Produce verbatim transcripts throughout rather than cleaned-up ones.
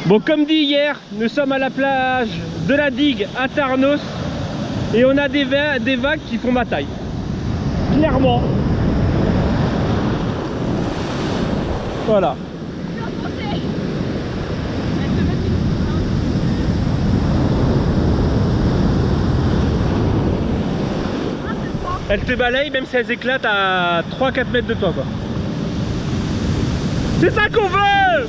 Bon, comme dit hier, nous sommes à la plage de la digue à Tarnos et on a des, va des vagues qui font ma taille. Clairement. Voilà. Elles te balayent même si elles éclatent à trois quatre mètres de toi, quoi. C'est ça qu'on veut!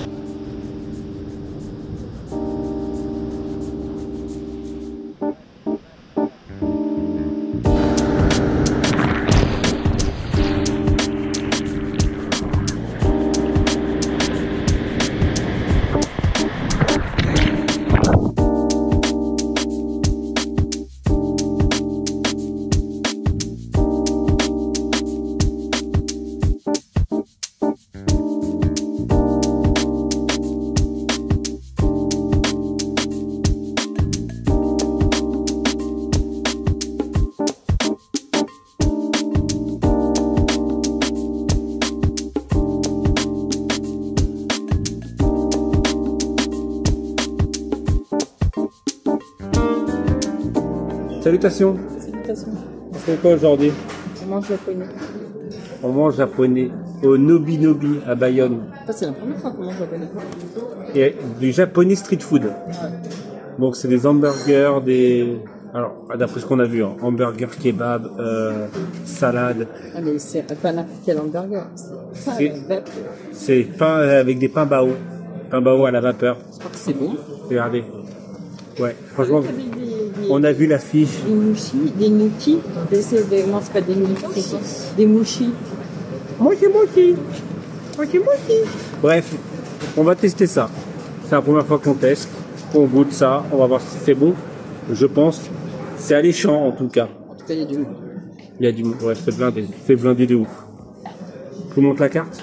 Salutations. Salutations. On fait quoi aujourd'hui? On mange japonais. On mange japonais au Nobi Nobi à Bayonne. C'est la première fois qu'on mange japonais. Et du japonais street food. Ouais. Donc c'est des hamburgers, des... Alors, d'après ce qu'on a vu, hein, hamburger, kebab, euh, salade. Ah mais c'est pas n'importe quel hamburger. C'est pain avec des pains bao. Pain bao à la vapeur. Je crois que c'est bon. Regardez. Ouais, franchement, on a vu la fiche. Des mouchis, des gnocchis. Des, non, c'est pas des gnocchis, c'est quoi? Des mouchis. Mochi mochi. Mochi mochi. Bref, on va tester ça. C'est la première fois qu'on teste. On goûte ça. On va voir si c'est bon. Je pense. C'est alléchant en tout cas. En tout cas, il y a du monde. Il y a du monde. Ouais, c'est blindé. C'est blindé de ouf. Je vous montre la carte.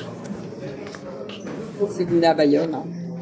C'est venu à Bayonne. Hein.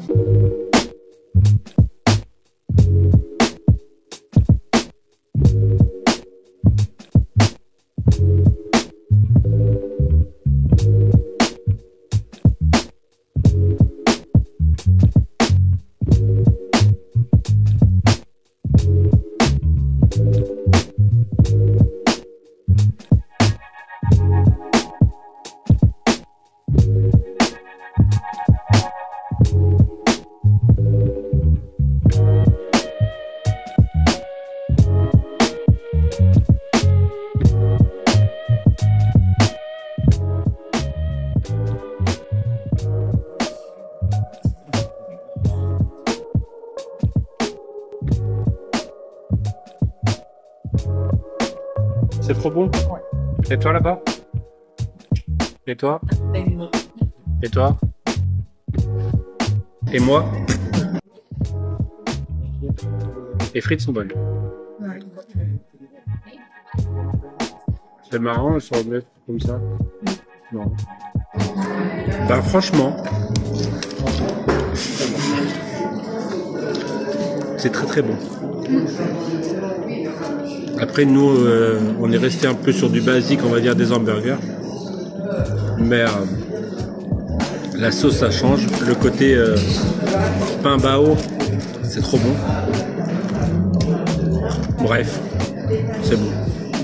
C'est trop bon? Ouais. Et toi là-bas? Et toi? Et toi? Et moi? Les frites sont bonnes. Ouais. C'est marrant, elles sont remettre comme ça. Non. Bah franchement, c'est très très bon. Après nous, euh, on est resté un peu sur du basique, on va dire des hamburgers. Mais euh, la sauce ça change. Le côté euh, pain bao, c'est trop bon. Bref, c'est bon.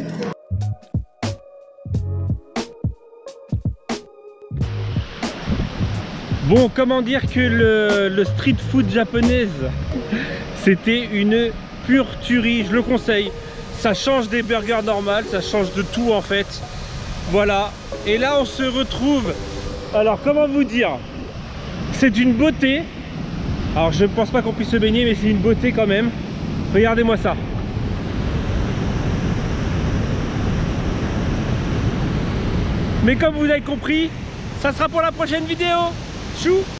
Bon, comment dire que le, le street food japonaise, c'était une pure tuerie, je le conseille. Ça change des burgers normales, ça change de tout en fait. Voilà, et là on se retrouve, alors comment vous dire, c'est une beauté. Alors je ne pense pas qu'on puisse se baigner, mais c'est une beauté quand même. Regardez-moi ça. Mais comme vous avez compris, ça sera pour la prochaine vidéo. Chou!